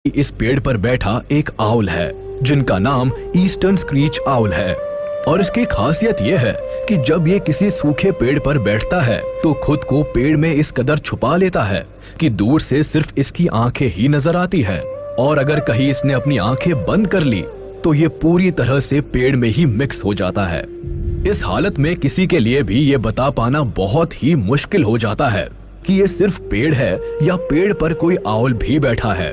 इस पेड़ पर बैठा एक आउल है जिनका नाम ईस्टर्न स्क्रीच आउल है। और इसकी खासियत यह है कि जब ये किसी सूखे पेड़ पर बैठता है तो खुद को पेड़ में इस कदर छुपा लेता है कि दूर से सिर्फ इसकी आंखें ही नजर आती है। और अगर कहीं इसने अपनी आंखें बंद कर ली तो ये पूरी तरह से पेड़ में ही मिक्स हो जाता है। इस हालत में किसी के लिए भी ये बता पाना बहुत ही मुश्किल हो जाता है कि ये सिर्फ पेड़ है या पेड़ पर कोई आउल भी बैठा है।